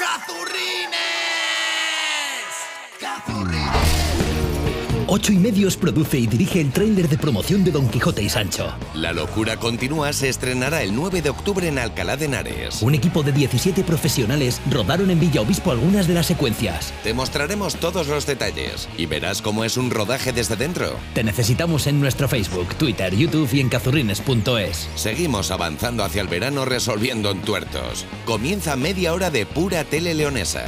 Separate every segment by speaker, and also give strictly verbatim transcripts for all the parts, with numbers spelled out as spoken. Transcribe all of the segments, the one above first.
Speaker 1: ¡Cazurrines! ¡Cazurrines!
Speaker 2: Ocho y Medios produce y dirige el tráiler de promoción de Don Quijote y Sancho.
Speaker 3: La locura continúa se estrenará el nueve de octubre en Alcalá de Henares.
Speaker 2: Un equipo de diecisiete profesionales rodaron en Villaobispo algunas de las secuencias.
Speaker 3: Te mostraremos todos los detalles y verás cómo es un rodaje desde dentro.
Speaker 2: Te necesitamos en nuestro Facebook, Twitter, YouTube y en cazurrines punto es.
Speaker 3: Seguimos avanzando hacia el verano resolviendo entuertos. Comienza media hora de pura tele leonesa.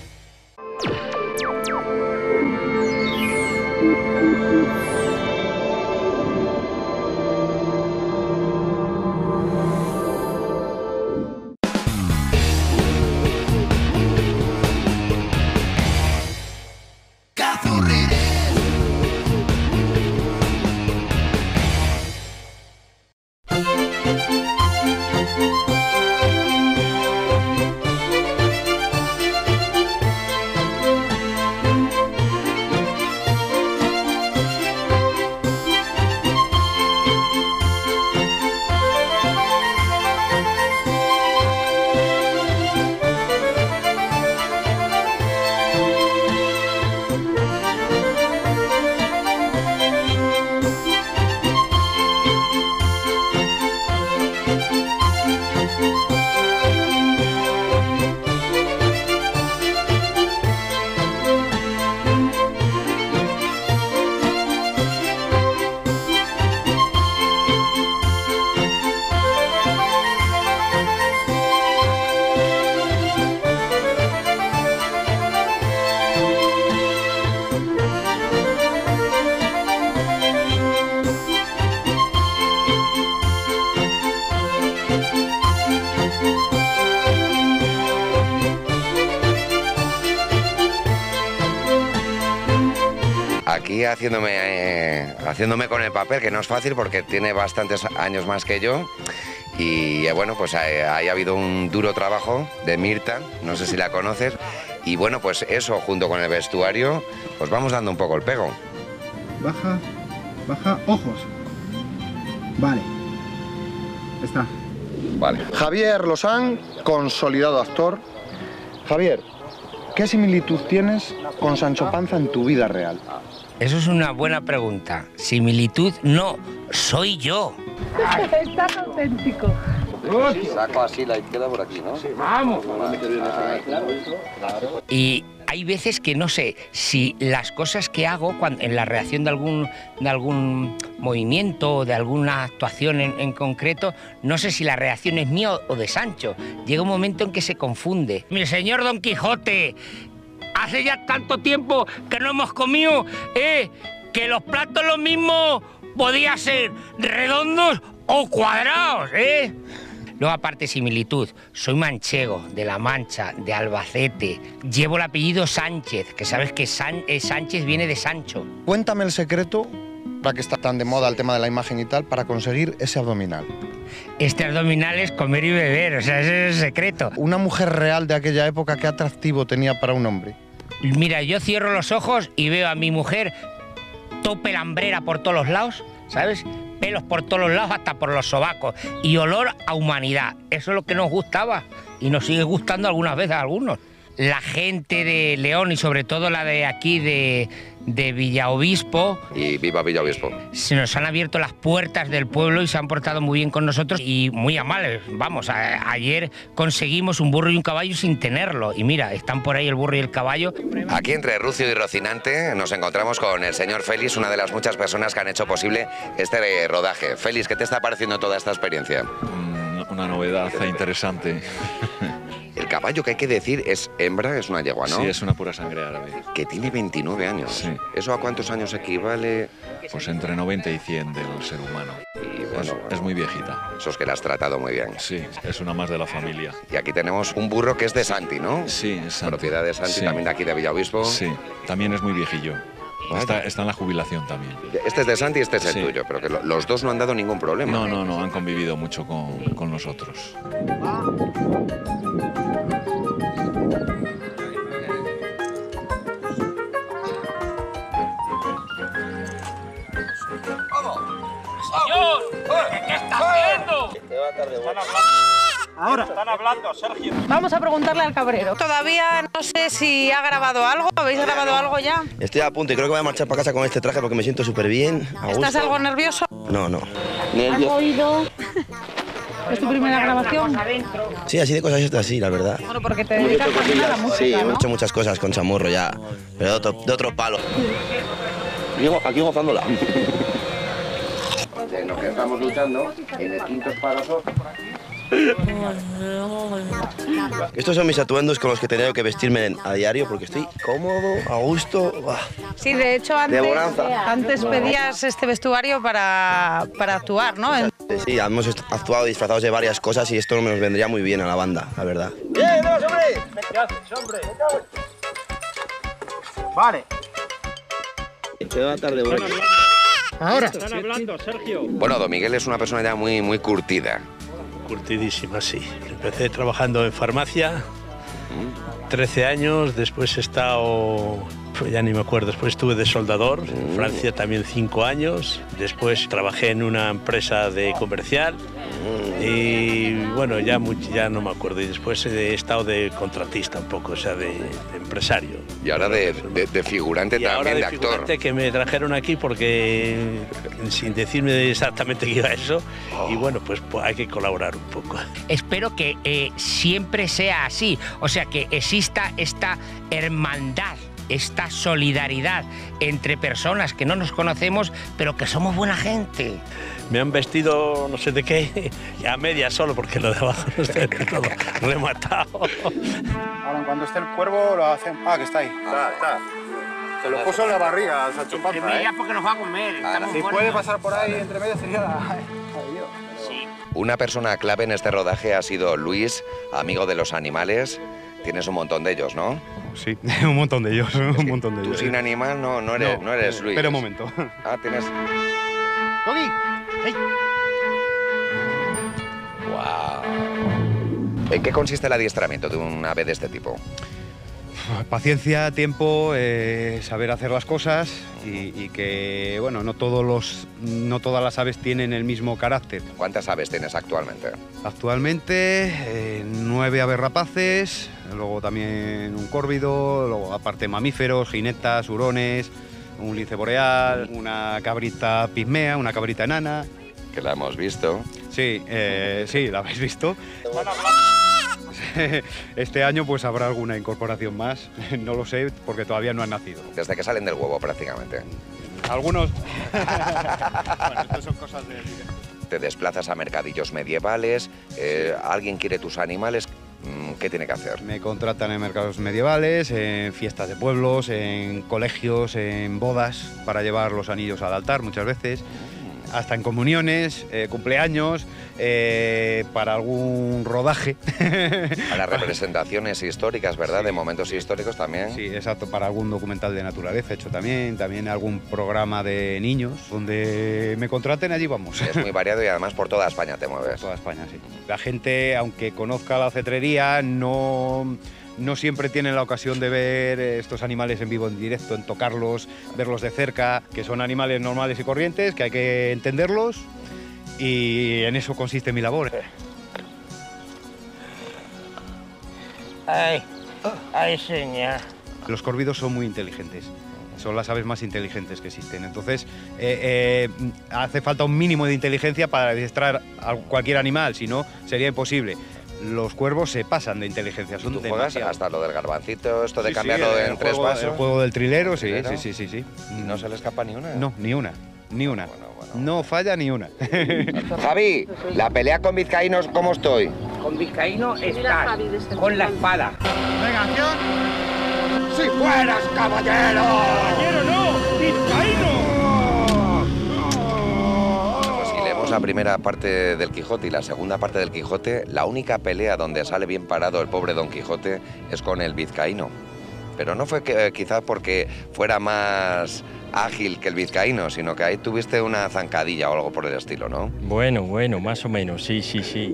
Speaker 4: Aquí haciéndome, eh, haciéndome con el papel, que no es fácil porque tiene bastantes años más que yo. Y eh, bueno, pues ahí, ahí ha habido un duro trabajo de Mirta, no sé si la conoces. Y bueno, pues eso, junto con el vestuario, pues vamos dando un poco el pego.
Speaker 5: Baja, baja, ojos. Vale. Está.
Speaker 4: Vale.
Speaker 6: Javier Lozán, consolidado actor. Javier, ¿qué similitud tienes con Sancho Panza en tu vida real?
Speaker 7: Eso es una buena pregunta. Similitud, no, soy yo.
Speaker 8: Es tan auténtico.
Speaker 4: Saco así la izquierda por aquí, ¿no?
Speaker 7: Sí, vamos. Y hay veces que no sé si las cosas que hago cuando, en la reacción de algún, de algún movimiento o de alguna actuación en, en concreto, no sé si la reacción es mía o de Sancho. Llega un momento en que se confunde. Mi señor Don Quijote, hace ya tanto tiempo que no hemos comido, eh, que los platos los mismos podían ser redondos o cuadrados, ¿eh? Luego, aparte, similitud. Soy manchego, de La Mancha, de Albacete. Llevo el apellido Sánchez, que sabes que San, eh, Sánchez viene de Sancho.
Speaker 6: Cuéntame el secreto, para que está tan de moda el tema de la imagen y tal, para conseguir ese abdominal.
Speaker 7: Este abdominal es comer y beber, o sea, ese es el secreto.
Speaker 6: Una mujer real de aquella época, ¿qué atractivo tenía para un hombre?
Speaker 7: Mira, yo cierro los ojos y veo a mi mujer tope lambrera por todos los lados, ¿sabes? Pelos por todos los lados, hasta por los sobacos. Y olor a humanidad. Eso es lo que nos gustaba. Y nos sigue gustando algunas veces a algunos. La gente de León y sobre todo la de aquí de, de Villaobispo.
Speaker 4: Y viva Villaobispo.
Speaker 7: Se nos han abierto las puertas del pueblo y se han portado muy bien con nosotros y muy amables. Vamos, a, ayer conseguimos un burro y un caballo sin tenerlo. Y mira, están por ahí el burro y el caballo.
Speaker 4: Aquí entre Rucio y Rocinante nos encontramos con el señor Félix, una de las muchas personas que han hecho posible este rodaje. Félix, ¿qué te está pareciendo toda esta experiencia?
Speaker 9: Una novedad interesante.
Speaker 4: El caballo, que hay que decir, es hembra, es una yegua, ¿no?
Speaker 9: Sí, es una pura sangre árabe.
Speaker 4: Que tiene veintinueve años. Sí. ¿Eso a cuántos años equivale?
Speaker 9: Pues entre noventa y cien del ser humano.
Speaker 4: Y bueno,
Speaker 9: es,
Speaker 4: bueno,
Speaker 9: es muy viejita.
Speaker 4: Eso es que la has tratado muy bien.
Speaker 9: Sí, es una más de la familia.
Speaker 4: Y aquí tenemos un burro que es de Santi, ¿no?
Speaker 9: Sí, es Santi.
Speaker 4: Propiedad de Santi,
Speaker 9: sí.
Speaker 4: También de aquí de Villaobispo.
Speaker 9: Sí, también es muy viejillo. Está, está en la jubilación también.
Speaker 4: Este es de Santi y este es el
Speaker 9: sí.
Speaker 4: tuyo, pero que lo, los dos no han dado ningún problema.
Speaker 9: No, no, no, han convivido mucho con, con nosotros.
Speaker 7: ¡Señor! ¿Qué está haciendo?
Speaker 4: Te va a tarde,
Speaker 5: Ahora.
Speaker 1: Están hablando, Sergio.
Speaker 8: Vamos a preguntarle al cabrero.
Speaker 10: Todavía no sé si ha grabado algo. ¿Habéis grabado algo ya?
Speaker 11: Estoy a punto y creo que voy a marchar para casa con este traje porque me siento súper bien.
Speaker 10: ¿Estás algo nervioso?
Speaker 11: No, no.
Speaker 8: ¿Has oído? ¿Es tu primera grabación?
Speaker 11: Sí, así de cosas estas sí, la verdad.
Speaker 8: Bueno, porque te dedicas también a la música,
Speaker 11: Sí,
Speaker 8: ¿no?
Speaker 11: he hecho muchas cosas con Chamorro ya, pero de otro, de otro palo. Aquí gozándola.
Speaker 4: En lo que estamos luchando, en el quinto espadoso.
Speaker 11: Estos son mis atuendos con los que he tenido que vestirme a diario porque estoy cómodo, a gusto. Buah.
Speaker 10: Sí, de hecho antes,
Speaker 11: De bonanza.
Speaker 10: antes pedías este vestuario para, para actuar, ¿no? En-
Speaker 11: Sí, hemos actuado disfrazados de varias cosas y esto nos vendría muy bien a la banda, la verdad.
Speaker 1: ¡Bien, vamos, hombre! ¿Qué haces, hombre?
Speaker 5: Vale.
Speaker 11: Se va tarde, bueno.
Speaker 5: Ahora.
Speaker 1: Están hablando, Sergio.
Speaker 4: Bueno, Don Miguel es una persona ya muy, muy curtida.
Speaker 12: Curtidísima, sí. Empecé trabajando en farmacia, trece años, después he estado, pues ya ni me acuerdo, después estuve de soldador, en Francia también cinco años, después trabajé en una empresa de comercial y bueno, ya, mucho, ya no me acuerdo, y después he estado de contratista un poco, o sea, de, de empresario.
Speaker 4: Y ahora de, de, de figurante
Speaker 12: Y ahora
Speaker 4: también,
Speaker 12: de
Speaker 4: de actor.
Speaker 12: figurante, que me trajeron aquí porque sin decirme exactamente que iba eso, y bueno, pues, pues hay que colaborar un poco.
Speaker 7: Espero que eh, siempre sea así, o sea, que exista esta hermandad, esta solidaridad entre personas que no nos conocemos, pero que somos buena gente.
Speaker 12: Me han vestido no sé de qué, y a media solo, porque lo de abajo no está todo rematado.
Speaker 5: Ahora, en cuanto esté el cuervo, lo hacen. Ah, que está ahí.
Speaker 6: Está, está. Se lo puso en la barriga al Sancho Panza, ¿eh?
Speaker 7: porque nos va a comer. estamos
Speaker 5: Si
Speaker 7: muertos.
Speaker 5: puede pasar por ahí entre medio sería la... Adiós.
Speaker 7: Sí.
Speaker 4: Una persona clave en este rodaje ha sido Luis, amigo de los animales. Tienes un montón de ellos, ¿no?
Speaker 13: Sí, un montón de ellos, un montón de
Speaker 4: Tú
Speaker 13: ellos.
Speaker 4: sin animal no, no, eres, no,
Speaker 13: No,
Speaker 4: eres Luis.
Speaker 13: Espera un momento.
Speaker 4: Ah, tienes...
Speaker 5: ¡Coqui! ¡Hey!
Speaker 4: ¡Wow! ¿En qué consiste el adiestramiento de un ave de este tipo?
Speaker 13: Paciencia, tiempo, eh, saber hacer las cosas y, y que, bueno, no, todos los, no todas las aves tienen el mismo carácter.
Speaker 4: ¿Cuántas aves tienes actualmente?
Speaker 13: Actualmente, eh, nueve aves rapaces, luego también un córvido, luego aparte mamíferos, jinetas, hurones, un lince boreal, una cabrita pigmea, una cabrita enana.
Speaker 4: Que la hemos visto.
Speaker 13: Sí, eh, sí, la habéis visto. Este año pues habrá alguna incorporación más, no lo sé porque todavía no han nacido.
Speaker 4: Desde que salen del huevo prácticamente.
Speaker 13: Algunos... bueno, estas son cosas de...
Speaker 4: Te desplazas a mercadillos medievales, eh, alguien quiere tus animales, ¿qué tiene que hacer?
Speaker 13: Me contratan en mercados medievales, en fiestas de pueblos, en colegios, en bodas, para llevar los anillos al altar muchas veces, hasta en comuniones, eh, cumpleaños, eh, para algún rodaje.
Speaker 4: Para representaciones históricas, ¿verdad? De momentos históricos también.
Speaker 13: Sí, exacto, para algún documental de naturaleza hecho también, también algún programa de niños, donde me contraten, allí vamos.
Speaker 4: Es muy variado y además por toda España te mueves.
Speaker 13: Por toda España, sí. La gente, aunque conozca la cetrería, no... no siempre tienen la ocasión de ver estos animales en vivo, en directo, en tocarlos, verlos de cerca, que son animales normales y corrientes, que hay que entenderlos y en eso consiste mi labor.
Speaker 7: Ay, ay, señor.
Speaker 13: Los córvidos son muy inteligentes. Son las aves más inteligentes que existen. Entonces, eh, eh, hace falta un mínimo de inteligencia para adiestrar a cualquier animal, si no, sería imposible. Los cuervos se pasan de inteligencia, son
Speaker 4: ¿Tú juegas
Speaker 13: demasiado.
Speaker 4: hasta lo del garbancito, esto de
Speaker 13: Sí,
Speaker 4: cambiarlo
Speaker 13: sí,
Speaker 4: en
Speaker 13: el
Speaker 4: tres
Speaker 13: juego,
Speaker 4: pasos?
Speaker 13: El juego del trilero, sí,
Speaker 4: ¿Trilero?
Speaker 13: sí, sí, sí, sí.
Speaker 4: ¿Y no se le escapa ni una?
Speaker 13: No, ni una, ni una.
Speaker 4: Bueno, bueno.
Speaker 13: No falla ni una.
Speaker 4: Javi, la pelea con vizcaínos, ¿cómo estoy?
Speaker 7: Con vizcaíno estás, con la espada.
Speaker 5: Venga, acción.
Speaker 4: ¡Si fueras caballero!
Speaker 1: ¡Caballero no! ¡Vizcaíno!
Speaker 4: Pues si leemos la primera parte del Quijote y la segunda parte del Quijote, la única pelea donde sale bien parado el pobre Don Quijote es con el vizcaíno. Pero no fue que, quizá porque fuera más ágil que el vizcaíno, sino que ahí tuviste una zancadilla o algo por el estilo, ¿no?
Speaker 14: Bueno, bueno, más o menos, sí, sí, sí.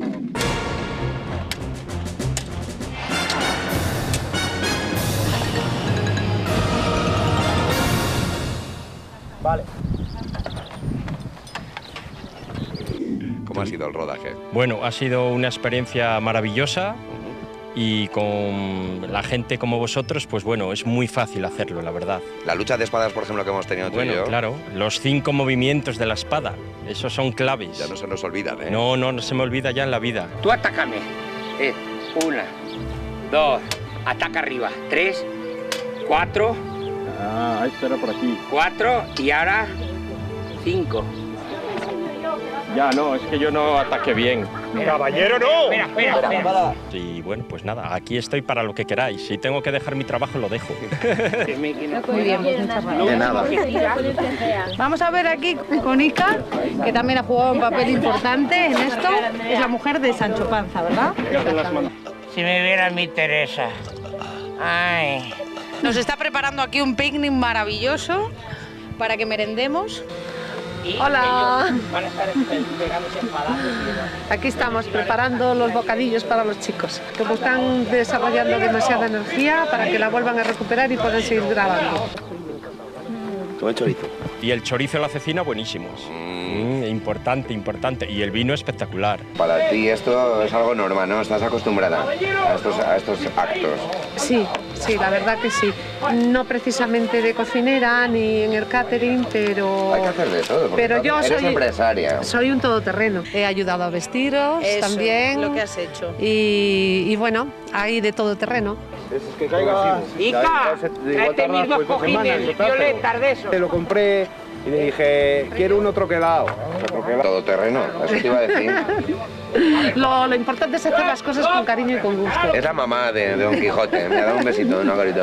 Speaker 5: Vale.
Speaker 4: ¿Cómo ha sido sido el rodaje?
Speaker 14: Bueno, ha sido una experiencia maravillosa y con la gente como vosotros, pues bueno, es muy fácil hacerlo, la verdad.
Speaker 4: La lucha de espadas, por ejemplo, que hemos tenido tú
Speaker 14: Bueno,
Speaker 4: y yo.
Speaker 14: claro, los cinco movimientos de la espada, esos son claves.
Speaker 4: Ya no se nos olvidan, ¿eh?
Speaker 14: No, no, no se me olvida ya en la vida.
Speaker 7: Tú atácame. Eh, una, dos, ataca arriba. Tres, cuatro.
Speaker 9: Ah, esto era por aquí.
Speaker 7: Cuatro y ahora cinco.
Speaker 14: Ya, no, es que yo no ataqué bien.
Speaker 1: ¡Caballero, no!
Speaker 7: Espera, espera, espera.
Speaker 14: Y bueno, pues nada, aquí estoy para lo que queráis. Si tengo que dejar mi trabajo, lo dejo.
Speaker 10: Muy bien, pues muchas gracias.
Speaker 6: De nada.
Speaker 10: Vamos a ver aquí con Ica, que también ha jugado un papel importante en esto. Es la mujer de Sancho Panza, ¿verdad?
Speaker 7: Si me viera mi Teresa. Ay.
Speaker 10: Nos está preparando aquí un picnic maravilloso para que merendemos.
Speaker 15: Hola.
Speaker 7: Van a estar pegándose espadazos.
Speaker 15: Aquí estamos preparando los bocadillos para los chicos, como están desarrollando demasiada energía para que la vuelvan a recuperar y puedan seguir grabando.
Speaker 11: Con el chorizo.
Speaker 14: Y el chorizo y la cecina, buenísimos. Mm, importante, importante. Y el vino espectacular.
Speaker 4: Para ti esto es algo normal, ¿no? Estás acostumbrada a estos, a estos actos.
Speaker 15: Sí, sí, la verdad que sí. No precisamente de cocinera ni en el catering, pero...
Speaker 4: Hay que hacer de todo, porque
Speaker 15: pero yo
Speaker 4: eres
Speaker 15: soy
Speaker 4: empresaria.
Speaker 15: Soy un todoterreno. He ayudado a vestiros
Speaker 10: Eso,
Speaker 15: también.
Speaker 10: lo que has hecho.
Speaker 15: Y, y bueno, hay de todoterreno.
Speaker 13: Es que caiga...
Speaker 7: Ica, tráete mis dos cojines violetas de eso.
Speaker 13: Te lo compré y le dije, quiero uno troquelado.
Speaker 4: Todo terreno, eso te iba a decir.
Speaker 15: Lo, lo importante es hacer las cosas con cariño y con gusto.
Speaker 4: Es la mamá de, de Don Quijote, me ha dado un besito, una carita.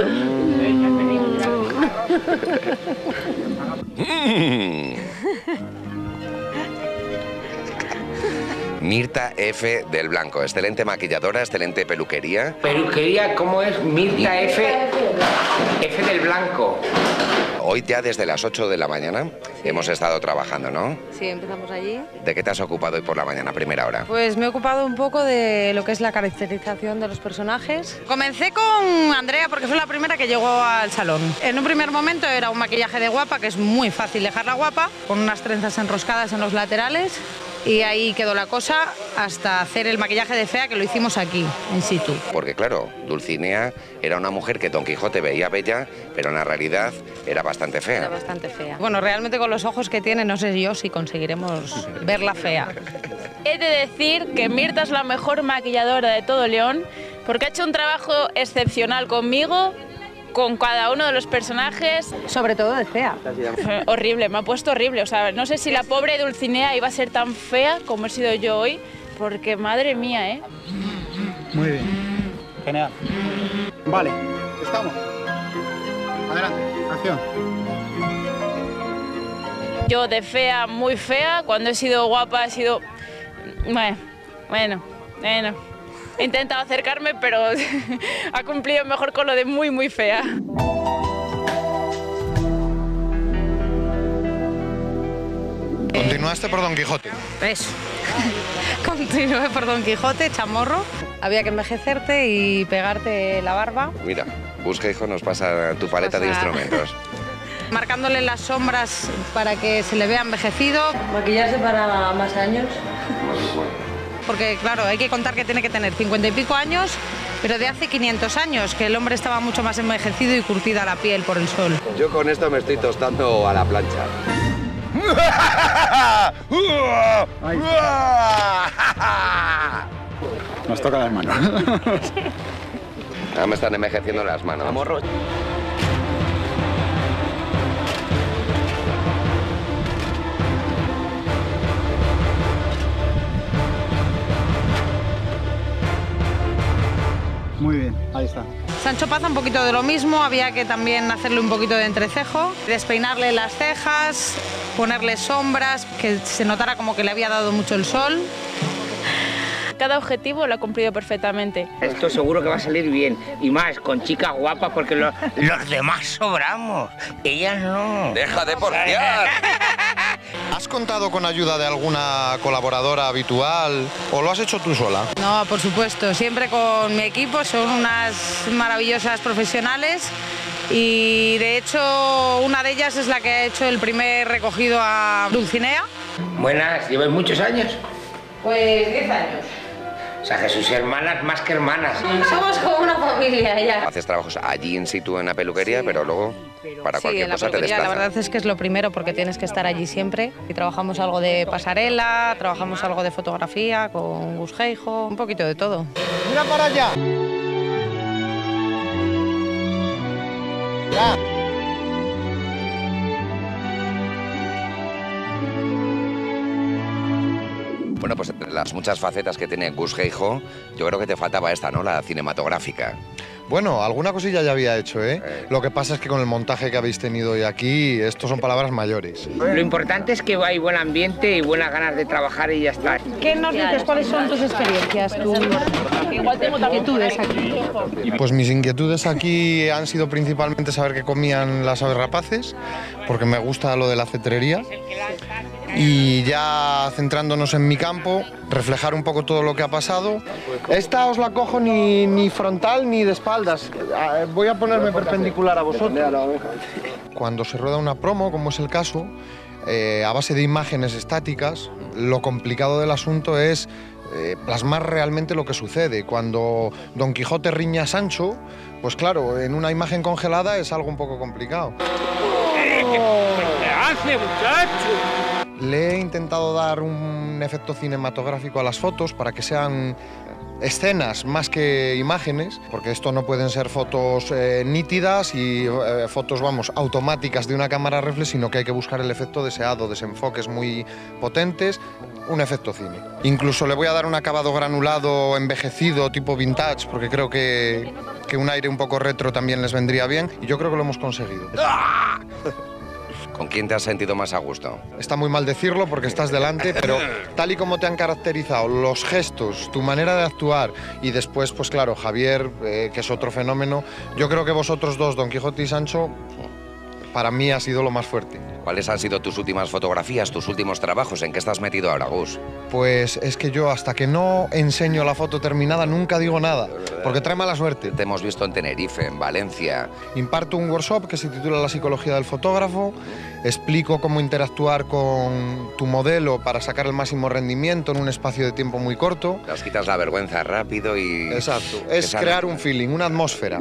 Speaker 4: Mm. Mirta F. del Blanco, excelente maquilladora, excelente peluquería.
Speaker 7: Peluquería, ¿cómo es? Mirta F. F del Blanco.
Speaker 4: Hoy ya desde las ocho de la mañana hemos estado trabajando, ¿no?
Speaker 10: Sí, empezamos allí.
Speaker 4: ¿De qué te has ocupado hoy por la mañana, primera hora?
Speaker 10: Pues me he ocupado un poco de lo que es la caracterización de los personajes. Comencé con Andrea porque fue la primera que llegó al salón. En un primer momento era un maquillaje de guapa, que es muy fácil dejarla guapa, con unas trenzas enroscadas en los laterales. Y ahí quedó la cosa hasta hacer el maquillaje de fea, que lo hicimos aquí, in situ.
Speaker 4: Porque claro, Dulcinea era una mujer que Don Quijote veía bella, pero en la realidad era bastante fea.
Speaker 10: Era bastante fea. Bueno, realmente con los ojos que tiene, no sé yo si conseguiremos verla fea.
Speaker 16: He de decir que Mirta es la mejor maquilladora de todo León, porque ha hecho un trabajo excepcional conmigo, con cada uno de los personajes.
Speaker 10: Sobre todo de fea.
Speaker 16: Horrible, me ha puesto horrible. O sea, no sé si la pobre Dulcinea iba a ser tan fea como he sido yo hoy, porque madre mía, ¿eh?
Speaker 5: Muy bien. Genial. Vale, estamos. Adelante, acción.
Speaker 16: Yo de fea, muy fea. Cuando he sido guapa he sido... Bueno, bueno, bueno. He intentado acercarme, pero ha cumplido mejor con lo de muy, muy fea.
Speaker 6: Continuaste por Don Quijote.
Speaker 10: Eso. Continué por Don Quijote, chamorro. Había que envejecerte y pegarte la barba.
Speaker 4: Mira, busca, hijo, nos pasa tu paleta de
Speaker 10: pasa.
Speaker 4: instrumentos.
Speaker 10: Marcándole las sombras para que se le vea envejecido. Maquillarse para más años. Porque claro, hay que contar que tiene que tener cincuenta y pico años, pero de hace quinientos años, que el hombre estaba mucho más envejecido y curtida la piel por el sol.
Speaker 4: Yo con esto me estoy tostando a la plancha.
Speaker 5: Nos toca las manos.
Speaker 4: Ya me están envejeciendo las manos.
Speaker 11: Amorro.
Speaker 5: Muy bien, ahí está.
Speaker 10: Sancho Panza un poquito de lo mismo, había que también hacerle un poquito de entrecejo, despeinarle las cejas, ponerle sombras, que se notara como que le había dado mucho el sol.
Speaker 16: Cada objetivo lo ha cumplido perfectamente.
Speaker 7: Esto seguro que va a salir bien. Y más, con chicas guapas, porque lo, los demás sobramos. Ellas no.
Speaker 4: ¡Deja de porfiar!
Speaker 6: ¿Has contado con ayuda de alguna colaboradora habitual o lo has hecho tú sola?
Speaker 10: No, por supuesto, siempre con mi equipo, son unas maravillosas profesionales y de hecho una de ellas es la que ha hecho el primer recogido a Dulcinea.
Speaker 7: Buenas, ¿lleváis muchos años?
Speaker 10: Pues diez años.
Speaker 7: O sea, que sus hermanas más que hermanas.
Speaker 10: Somos como una familia ya.
Speaker 4: Haces trabajos allí in situ en la peluquería, sí, pero luego para
Speaker 10: sí,
Speaker 4: cualquier
Speaker 10: en la
Speaker 4: cosa te
Speaker 10: peluquería,
Speaker 4: desplazas.
Speaker 10: la verdad es que es lo primero porque tienes que estar allí siempre. Y trabajamos algo de pasarela, trabajamos algo de fotografía con Gus Geijo, un poquito de todo.
Speaker 6: ¡Mira para allá! ¡Ya!
Speaker 4: Bueno, pues entre las muchas facetas que tiene Gus Geijo, yo creo que te faltaba esta, ¿no? La cinematográfica.
Speaker 6: Bueno, alguna cosilla ya había hecho, ¿eh? eh. Lo que pasa es que con el montaje que habéis tenido hoy aquí, estos son palabras mayores.
Speaker 7: Lo importante es que hay buen ambiente y buenas ganas de trabajar y ya está.
Speaker 8: ¿Qué nos dices? ¿Cuáles son tus experiencias, tus inquietudes aquí?
Speaker 6: Pues mis inquietudes aquí han sido principalmente saber qué comían las aves rapaces, porque me gusta lo de la cetrería. Y ya centrándonos en mi campo, reflejar un poco todo lo que ha pasado. Esta os la cojo ni, ni frontal ni de espaldas. Voy a ponerme perpendicular a vosotros. Cuando se rueda una promo, como es el caso, eh, a base de imágenes estáticas, lo complicado del asunto es eh, plasmar realmente lo que sucede. Cuando Don Quijote riña a Sancho, pues claro, en una imagen congelada es algo un poco complicado.
Speaker 1: ¿Qué hace, muchacho?
Speaker 6: Le he intentado dar un efecto cinematográfico a las fotos para que sean escenas más que imágenes, porque esto no pueden ser fotos eh, nítidas y eh, fotos, vamos, automáticas de una cámara reflex, sino que hay que buscar el efecto deseado, desenfoques muy potentes, un efecto cine. Incluso le voy a dar un acabado granulado, envejecido, tipo vintage, porque creo que, que un aire un poco retro también les vendría bien, y yo creo que lo hemos conseguido. ¡Ah!
Speaker 4: ¿Con quién te has sentido más a gusto?
Speaker 6: Está muy mal decirlo porque estás delante, pero tal y como te han caracterizado los gestos, tu manera de actuar y después, pues claro, Javier, eh, que es otro fenómeno, yo creo que vosotros dos, Don Quijote y Sancho, para mí ha sido lo más fuerte.
Speaker 4: ¿Cuáles han sido tus últimas fotografías, tus últimos trabajos? ¿En qué estás metido ahora, Gus?
Speaker 6: Pues es que yo hasta que no enseño la foto terminada nunca digo nada, porque trae mala suerte.
Speaker 4: Te hemos visto en Tenerife, en Valencia.
Speaker 6: Imparto un workshop que se titula La psicología del fotógrafo, explico cómo interactuar con tu modelo para sacar el máximo rendimiento en un espacio de tiempo muy corto.
Speaker 4: Las quitas la vergüenza rápido y...
Speaker 6: Exacto, es crear un feeling, una atmósfera.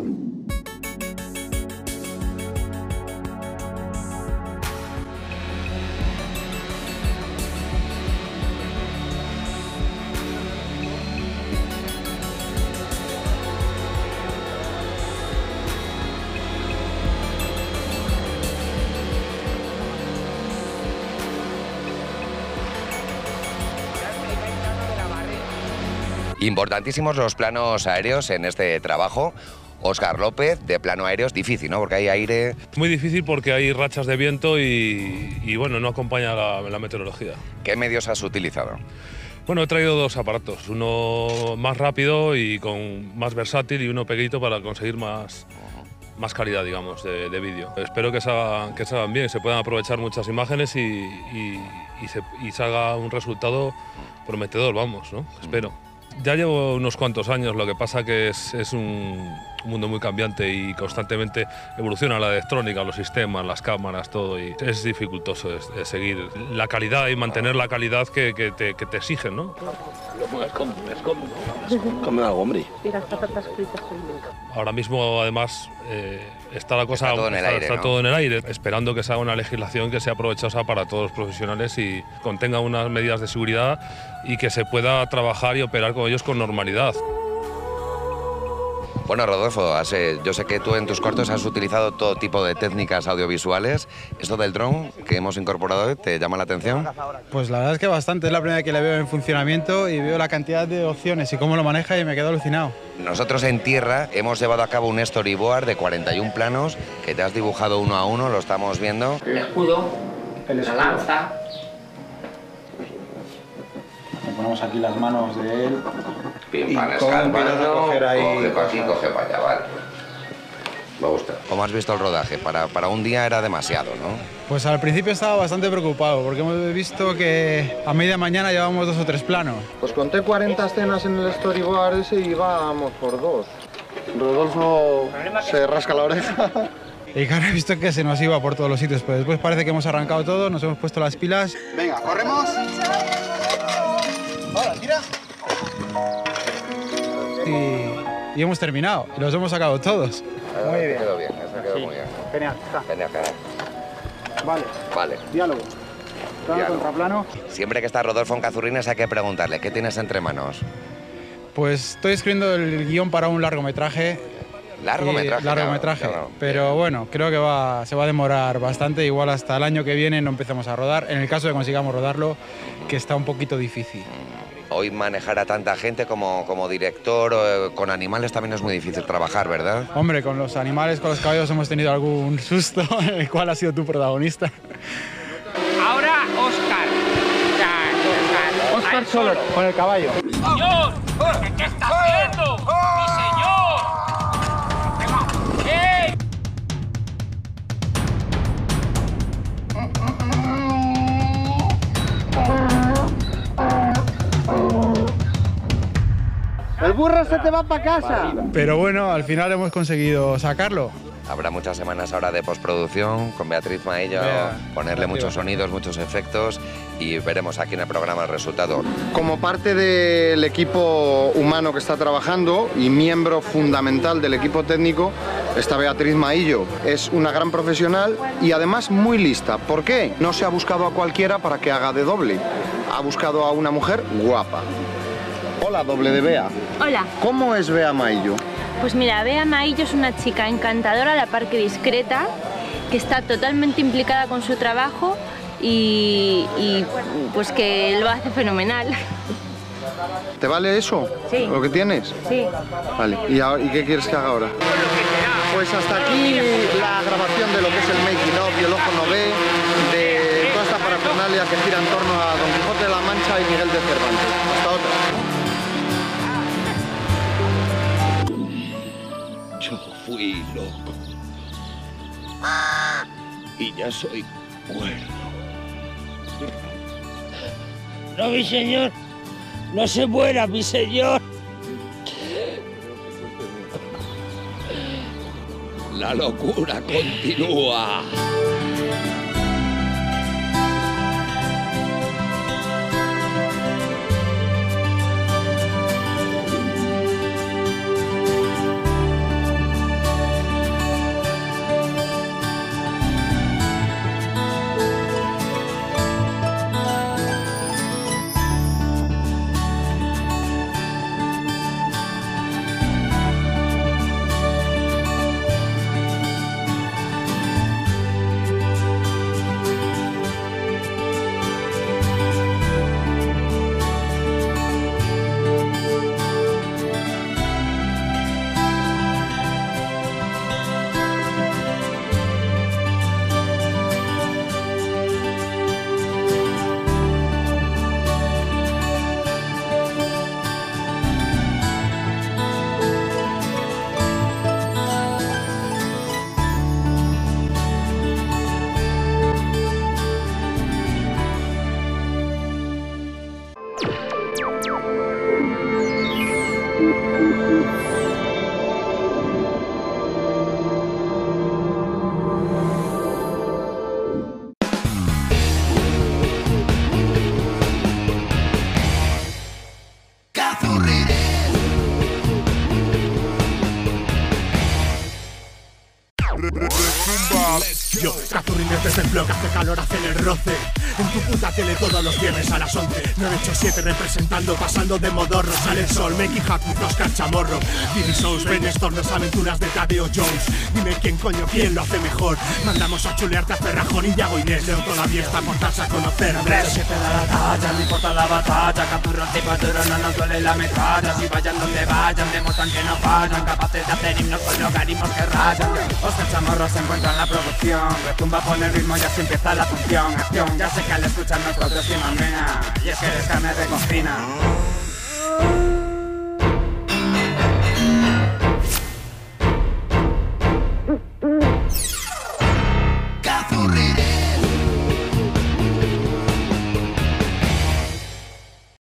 Speaker 4: Importantísimos los planos aéreos en este trabajo. Óscar López, de plano aéreo es difícil, ¿no? Porque hay aire...
Speaker 17: Muy difícil porque hay rachas de viento y, y bueno, no acompaña la, la meteorología.
Speaker 4: ¿Qué medios has utilizado?
Speaker 17: Bueno, he traído dos aparatos, uno más rápido y con más versátil y uno pequeñito para conseguir más, más calidad, digamos, de, de vídeo. Espero que salgan, que salgan bien, se puedan aprovechar muchas imágenes y, y, y, se, y salga un resultado prometedor, vamos, ¿no? Espero. Ya llevo unos cuantos años, lo que pasa que es, es un mundo muy cambiante y constantemente evoluciona la electrónica, los sistemas, las cámaras, todo, y es dificultoso es, es seguir la calidad y mantener la calidad que, que, te, que te exigen, ¿no?
Speaker 11: Es cómodo, es cómodo. Come algo, hombre.
Speaker 15: Y las patatas fritas también.
Speaker 17: Ahora mismo, además, eh, está la cosa...
Speaker 4: Está todo en el
Speaker 17: está,
Speaker 4: aire,
Speaker 17: está
Speaker 4: ¿no?
Speaker 17: todo en el aire, esperando que se haga una legislación que sea provechosa para todos los profesionales y contenga unas medidas de seguridad y que se pueda trabajar y operar con ellos con normalidad.
Speaker 4: Bueno, Rodolfo, has, eh, yo sé que tú en tus cortos has utilizado todo tipo de técnicas audiovisuales. ¿Esto del dron que hemos incorporado hoy te llama la atención?
Speaker 18: Pues la verdad es que bastante, es la primera vez que le veo en funcionamiento y veo la cantidad de opciones y cómo lo maneja y me quedo alucinado.
Speaker 4: Nosotros en tierra hemos llevado a cabo un storyboard de cuarenta y un planos que te has dibujado uno a uno, lo estamos viendo.
Speaker 7: El escudo, la lanza.
Speaker 5: Le ponemos aquí las manos de él.
Speaker 4: Pim, pam,
Speaker 5: y con
Speaker 4: escarbando,
Speaker 5: coger ahí,
Speaker 4: coge para aquí, coge para allá, vale. Me gusta. ¿Cómo has visto el rodaje? Para, para un día era demasiado, ¿no?
Speaker 18: Pues al principio estaba bastante preocupado porque hemos visto que a media mañana llevamos dos o tres planos.
Speaker 6: Pues conté cuarenta escenas en el storyboard ese y íbamos por dos. Rodolfo se rasca la oreja.
Speaker 18: Y claro, he visto que se nos iba por todos los sitios, pero después parece que hemos arrancado todo, nos hemos puesto las pilas.
Speaker 6: Venga, corremos. Ahora.
Speaker 18: Y, y hemos terminado, y los hemos sacado todos.
Speaker 4: Muy bien. Quedó bien, eso quedó
Speaker 18: Sí.
Speaker 4: muy bien.
Speaker 5: Genial, está.
Speaker 4: Genial, genial.
Speaker 5: Vale.
Speaker 4: Vale.
Speaker 5: Diálogo. Plano
Speaker 4: Diálogo.
Speaker 5: contra plano.
Speaker 4: Siempre que está Rodolfo en Cazurrines hay que preguntarle, ¿qué tienes entre manos?
Speaker 18: Pues estoy escribiendo el guión para un largometraje.
Speaker 4: Largometraje,
Speaker 18: Y- largometraje.
Speaker 4: claro, claro.
Speaker 18: Pero bueno, creo que va, se va a demorar bastante. Igual hasta el año que viene no empecemos a rodar. En el caso de que consigamos rodarlo, que está un poquito difícil.
Speaker 4: Hoy manejar a tanta gente como, como director eh, con animales también es muy difícil trabajar, ¿verdad?
Speaker 18: Hombre, con los animales, con los caballos hemos tenido algún susto, en el cual has sido tu protagonista.
Speaker 7: Ahora, Oscar. Ya, Oscar.
Speaker 5: Oscar Soler, con el caballo.
Speaker 1: ¡Señor! ¿Qué está haciendo? ¡Mi señor! ¡Ey!
Speaker 5: El burro se te va para casa.
Speaker 18: Pero bueno, al final hemos conseguido sacarlo.
Speaker 4: Habrá muchas semanas ahora de postproducción con Beatriz Maillo,
Speaker 18: Vea,
Speaker 4: ponerle
Speaker 18: gracias.
Speaker 4: muchos sonidos, muchos efectos y veremos aquí en el programa el resultado.
Speaker 6: Como parte del equipo humano que está trabajando y miembro fundamental del equipo técnico está Beatriz Maillo. Es una gran profesional y además muy lista. ¿Por qué? No se ha buscado a cualquiera para que haga de doble. Ha buscado a una mujer guapa. Hola, doble de Bea.
Speaker 19: Hola,
Speaker 6: ¿Cómo es Bea Maillo?
Speaker 19: pues mira, Bea Maillo es una chica encantadora, a la par que discreta, que está totalmente implicada con su trabajo y, y, pues que lo hace fenomenal.
Speaker 6: ¿Te vale eso?
Speaker 19: Sí.
Speaker 6: ¿Lo que tienes?
Speaker 19: Sí.
Speaker 6: Vale. ¿Y, ahora- ¿y qué quieres que haga ahora? Pues hasta aquí la grabación de lo que es el making of y el ojo no ve, de toda esta parafernalia que gira en torno a Don Quijote de la Mancha y Miguel de Cervantes. Hasta otra.
Speaker 20: Yo fui loco. Y ya soy cuerdo.
Speaker 1: No, mi señor. No se muera, mi señor.
Speaker 20: La locura continúa.
Speaker 21: Yo, Cazurrines desde el blog, hace calor, hace el roce. En tu puta tele todos los viernes a las once. nueve ocho siete representando, pasando de modorro. Sale el sol, Meki Haku, Oscar Chamorro. Diddy Sous, Brainstorm, las aventuras de Tadeo Jones. Dime quién coño, quién lo hace mejor. Mandamos a chulearte a Ferrajón y Yago Inés. Leo todavía está por darse a conocer. Andrés, que te da la talla, no importa la batalla. Capturro tipo duro, no nos duele la metralla. Si vayan donde vayan, demuestran que no fallan. Capaces de hacer himnos con logaritmos que rayan. Oscar Chamorro se encuentra en la producción. Retumba, pone el ritmo y así empieza la función. Acción, ya sé que al escuchar nuestra autoestima mea. Y es que eres carne de cocina.